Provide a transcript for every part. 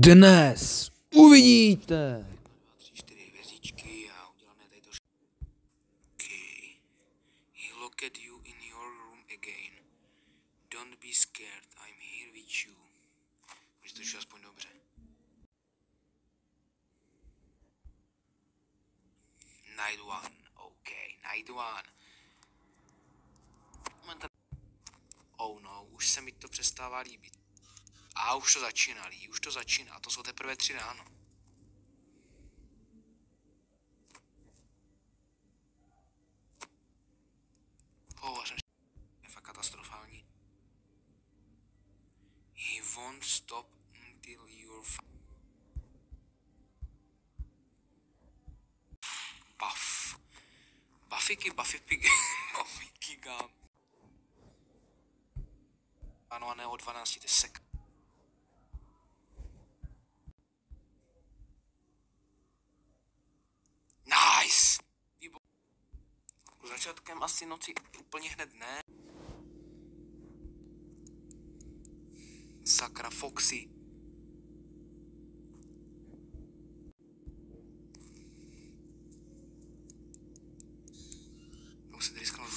Dnes uvidíte. 2, 3, 4 hvězdičky a uděláme tady to. Okay. He looked you in your room again. Don't be scared, I'm here with you. Může to už aspoň dobře. Night one, okay, night one. Oh no, už se mi to přestává líbit. A už to začíná, už to začíná, a to jsou teprve 3 ráno. Je fakt katastrofální. He won't stop until you're Buff. Buffy pig. Ano, a ne o 12, to je sek. Nice! Začátkem asi noci úplně hned ne. Sakra Foxy. Musím tady sknout.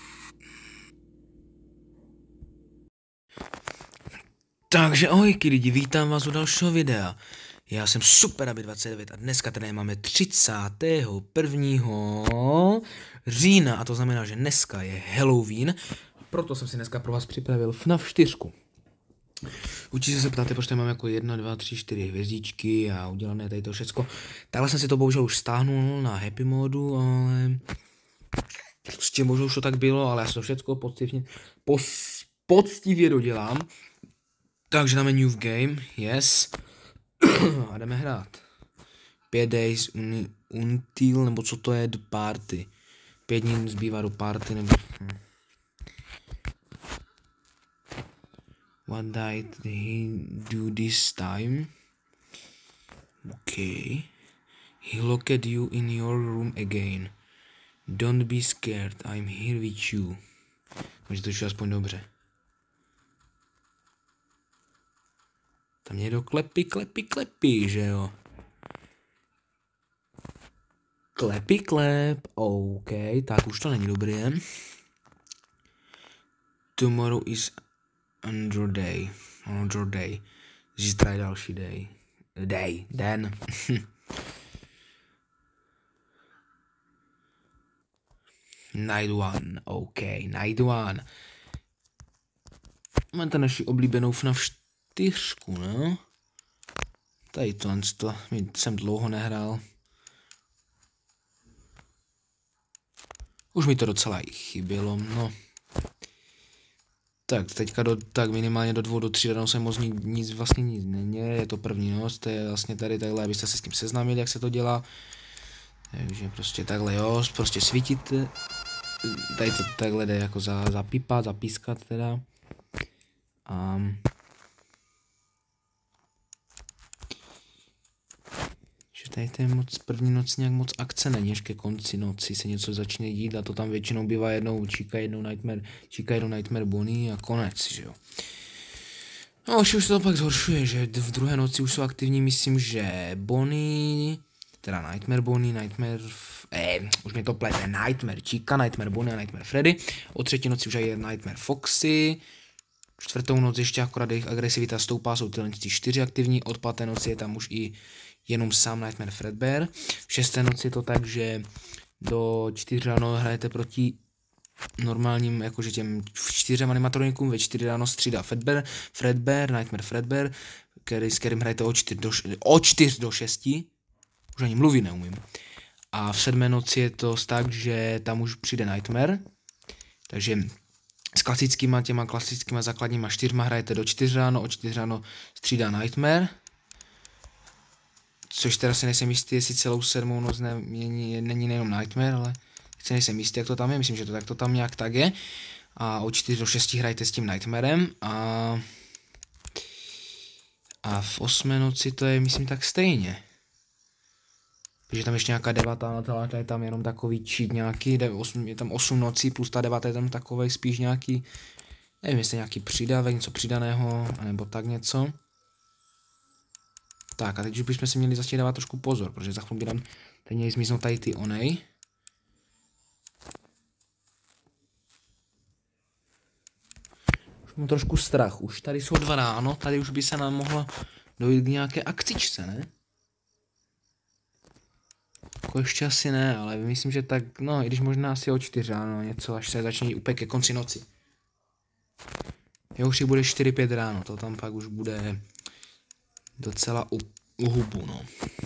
Takže ahojky lidi, vítám vás u dalšího videa. Já jsem Superabi29 a dneska tady máme 31. října a to znamená, že dneska je Halloween. Proto jsem si dneska pro vás připravil FNAF 4. Určitě se ptáte, proč tady mám jako 1, 2, 3, 4 hvězdičky a udělané tady to všecko. Takhle jsem si to bohužel už stáhnul na happy modu, ale prostě bohužel už to tak bylo, ale já si to všecko poctivě dodělám. Takže dáme new game, yes. A jdeme hrát. 5 days until, nebo co to je, do party. 5 dní zbývá do party, nebo... What did he do this time? Okay. He looked you in your room again. Don't be scared, I'm here with you. Může to už aspoň dobře. Tam někdo klepí, že jo? Klep, OK, tak už to není dobrý, jen. Tomorrow is another day. Zítra je další den. Night one, OK, night one. Máme tam naši oblíbenou FNAF 4, no? Tady to jsem dlouho nehrál. Už mi to docela i chybělo, no. Tak, teďka tak minimálně do 2 do 3 ráno se moc nic není, je to první noc, to je vlastně tady takhle, abyste se s tím seznámili, jak se to dělá. Takže prostě takhle, jo, prostě svítit. Tady to takhle jde jako zapískat teda. Že tady to je moc, první noc nějak moc akce není, až ke konci noci se něco začne dít a to tam většinou bývá jednou Nightmare Bonnie a konec, že jo. No už se to pak zhoršuje, že v druhé noci už jsou aktivní, myslím, že Bonnie, teda Nightmare Bonnie, už mě to plete, Nightmare Chica, Nightmare Bonnie a Nightmare Freddy. O třetí noci už je Nightmare Foxy. Čtvrtou noc ještě akorát jejich agresivita stoupá, jsou tyhle 4 aktivní, od 5. noci je tam už i jenom sám Nightmare Fredbear. V 6. noci je to tak, že do 4 ráno hrajete proti normálním, jakože těm 4 animatronikům, ve 4 ráno střídá Fredbear, Nightmare Fredbear, s kterým hrajete o 4 do 6, už ani mluvit neumím. A v 7. noci je to tak, že tam už přijde Nightmare, takže s těma klasickýma základníma 4 hrajete do 4 ráno, o 4 ráno střídá Nightmare. Což teda si nejsem jistý, jestli celou 7. noc není nejenom Nightmare, ale si nejsem jistý, jak to tam je, myslím, že to tak to tam nějak tak je. A od 4 do 6 hrajete s tím Nightmarem a v 8. noci to je, myslím, tak stejně. Protože tam ještě nějaká 9. noc, je tam jenom takový cheat nějaký, je tam 8 nocí plus ta 9. je tam takovej spíš nějaký, nevím, jestli nějaký přidávek, něco přidaného, nebo tak něco. Tak a teď už bychom si měli začít dávat trošku pozor, protože za chvíli by nám teď měli zmiznout tady ty onej. Už mám trošku strach, už tady jsou 2 ráno, tady už by se nám mohla dojít k nějaké akcičce, ne? Jako ještě asi ne, ale myslím, že tak, no, i když možná asi o 4 ráno něco, až se začne úplně ke konci noci. Jo, už bude 4-5 ráno, to tam pak už bude docela u hubu, no.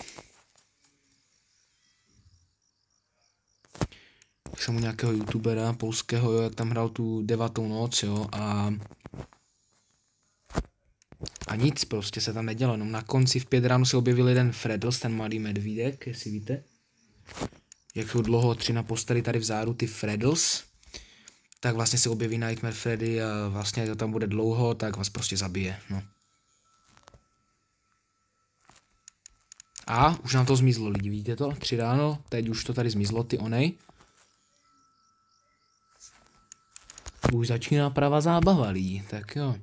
Jsem u nějakého youtubera polského, jo, jak tam hrál tu 9. noc, jo, a nic prostě se tam nedělo, jenom na konci v 5 ráno se objevil jeden Freddles, ten malý medvídek, jestli víte. Jak dlouho 3 na posteli tady vzadu ty Freddles, tak vlastně se objeví Nightmare Freddy a vlastně to tam bude dlouho, tak vás prostě zabije, no. A už nám to zmizlo, lidi, vidíte to? 3 ráno, teď už to tady zmizlo, ty onej. Už začíná pravá zábava, lidi, tak jo.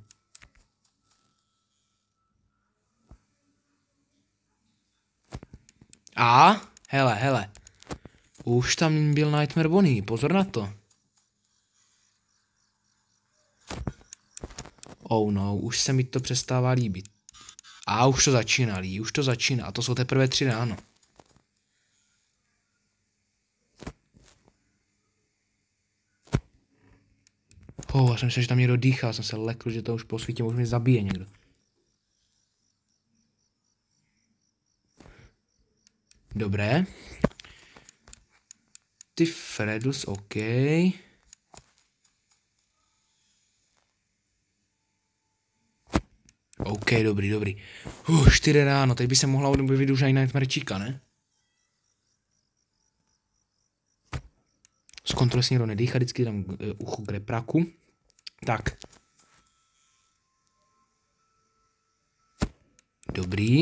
A, hele. Už tam byl Nightmare Bonnie, pozor na to. Oh no, už se mi to přestává líbit. A už to začíná, lidi, už to začíná. A to jsou teprve 3 ráno. Já jsem myslel, že tam někdo dýchá, jsem se lekl, že to už po svítě už mě zabije někdo. Dobré. Ty Freddles, OK. OK, dobrý. 4 ráno, teď by se mohla objevit už i Nightmare Chica, ne? Zkontroluji, jestli někdo nedýchá, vždycky dám ucho k repráku. Tak. Dobrý.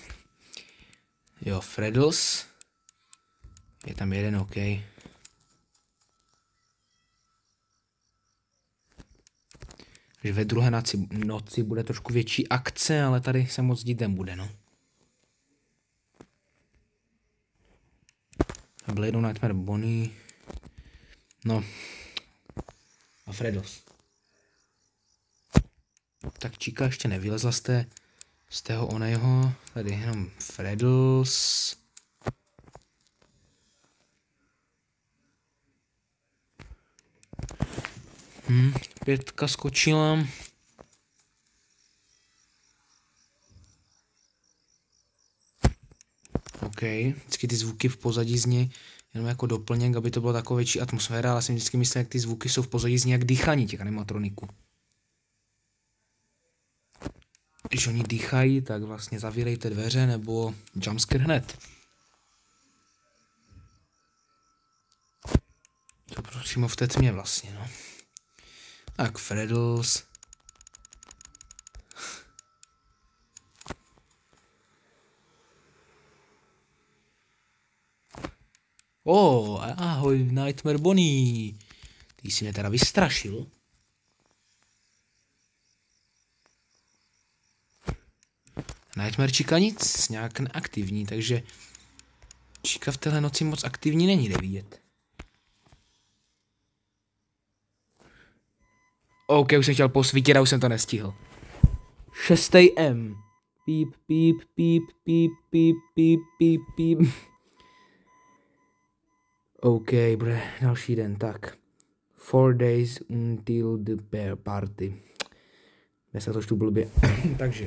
Jo, Freddles. Je tam jeden, OK. Takže ve druhé noci bude trošku větší akce, ale tady se moc dít nebude, no. A byl jednou Nightmare Bonnie. No. A Freddles. Tak Chica ještě nevylezla z tého oného. Tady jenom Freddles. Pětka skočila. OK, vždycky ty zvuky v pozadí zní jenom jako doplněk, aby to bylo taková větší atmosféra, ale jsem vždycky myslel, jak ty zvuky jsou v pozadí zní jak dýchání těch animatroniků. Když oni dýchají, tak vlastně zavírejte dveře nebo jumpscare hned. To přímo v té tmě vlastně, no. Tak, Freddles. Ahoj, Nightmare Bonnie. Ty jsi mě teda vystrašil. Nightmare Chica nic, nějak neaktivní, takže Chica v téhle noci moc aktivní není, jde vidět. OK, už jsem chtěl posvítit a už jsem to nestihl. 6. M. Píp. OK, bude další den, tak. 4 days until the bear party. Dneska to už tu blbě. Takže.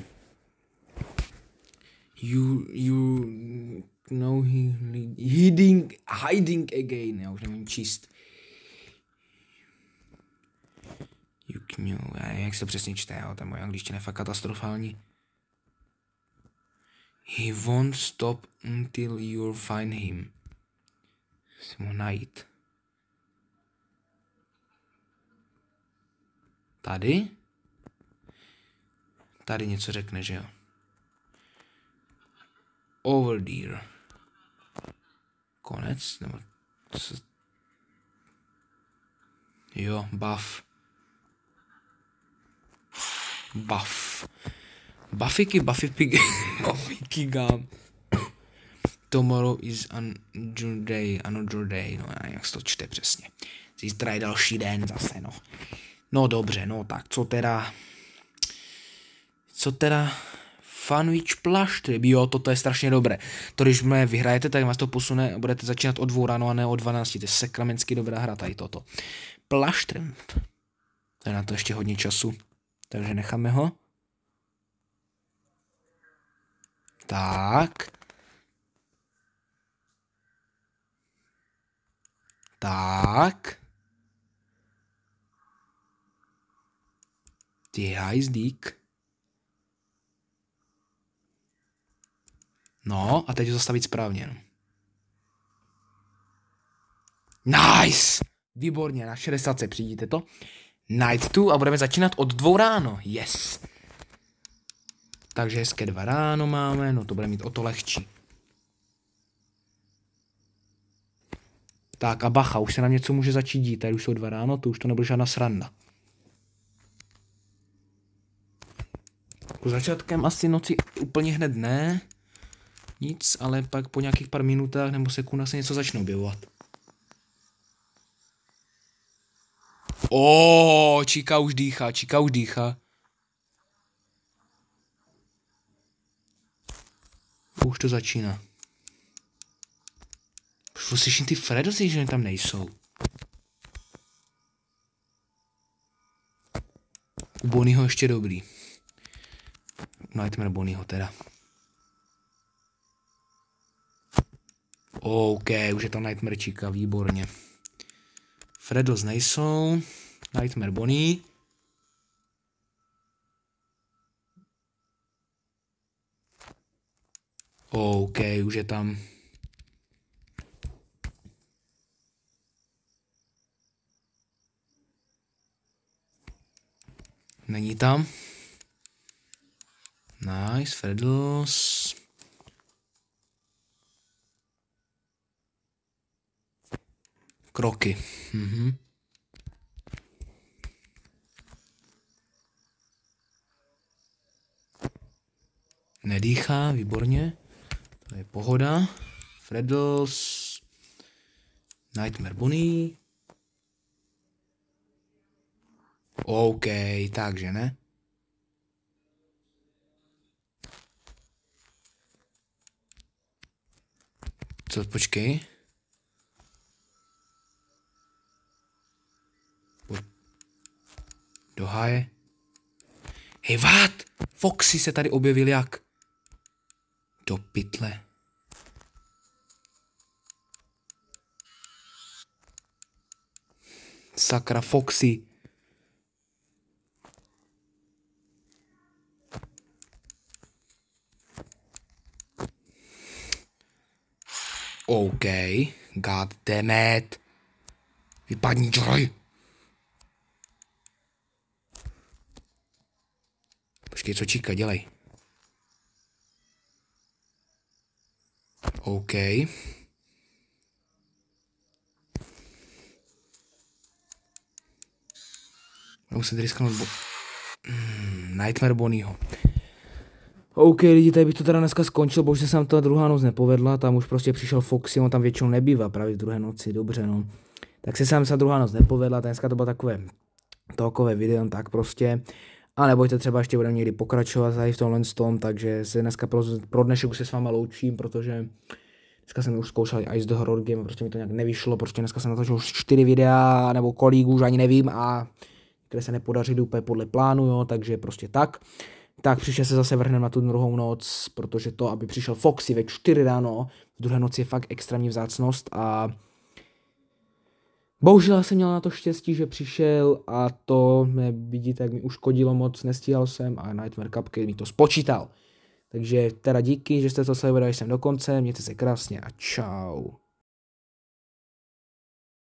You know hiding again. Já už nevím číst. Jak se to přesně čte, jo? Ta moje angličtina je fakt katastrofální. He won't stop until you find him. Si mohl najít. Tady? Tady něco řekne, že jo? Over there. Konec? Nebo co? Jo, buff. Buffy Gum. Tomorrow is another day, no jak se to čte přesně. Zítra je další den zase, no. No dobře, no tak, co teda Funwich Plush Trip, jo, toto je strašně dobré. To když mě vyhrajete, tak vás to posune a budete začínat od 2 ráno a ne od 12, to je sakramensky dobrá hra tady toto. Plush Trip, to je na to ještě hodně času, takže necháme ho. Tak. Ty hajzdík. No, a teď ho zastavit správně. No. Nice! Výborně, na 60 přijďte to. Night 2 a budeme začínat od 2 ráno. Yes! Takže hezké 2 ráno máme, no to bude mít o to lehčí. Tak a bacha, už se nám něco může začít dít, tady už jsou 2 ráno, to už to nebude žádná sranda. Po začátkem asi noci úplně hned ne, nic, ale pak po nějakých pár minutách nebo sekundách se něco začne objevovat. Číka už dýchá. Už to začíná. Slyším ty Fredozy, že tam nejsou. U Bonnieho ještě dobrý. Nightmare Bonnieho teda. OK, už je tam Nightmare Chica, výborně. Fredos nejsou. Nightmare Bonnie. OK, už je tam. Není tam. Nice, Fredos. Kroky. Nedýchá, výborně. To je pohoda. Fredos. Nightmare Bonnie. OK, takže ne. Co, počkej. Do háje. Hej, what? Foxy se tady objevil jak? Do pytle. Sakra, Foxy. OK, god damn it. Vypadni, Joy. Počkej, co Chica, dělej. OK. Musím risknout Nightmare Bonnieho. OK, lidi, tady bych to teda dneska skončil, bohužel se nám ta druhá noc nepovedla, tam už prostě přišel Foxy, on tam většinou nebývá právě v druhé noci, dobře no. Tak se nám ta druhá noc nepovedla, dneska to bylo takové video, tak prostě. A nebojte, třeba ještě budeme někdy pokračovat tady v tomhle tom, takže se dneska pro dnešek už se s váma loučím, protože dneska jsem už zkoušel Ice the Horror Game, prostě mi to nějak nevyšlo, prostě dneska jsem natočil už 4 videa, nebo kolik už ani nevím a které se nepodařily úplně podle plánu, jo, takže prostě tak. Tak příště se zase vrhneme na tu druhou noc, protože to, aby přišel Foxy ve 4 ráno, v druhé noci je fakt extrémní vzácnost a bohužel jsem měl na to štěstí, že přišel a to vidíte, jak mi uškodilo moc, nestíhal jsem a Nightmare Cupcake mi to spočítal. Takže teda díky, že jste to sledovali jsem do konce, mějte se krásně a čau.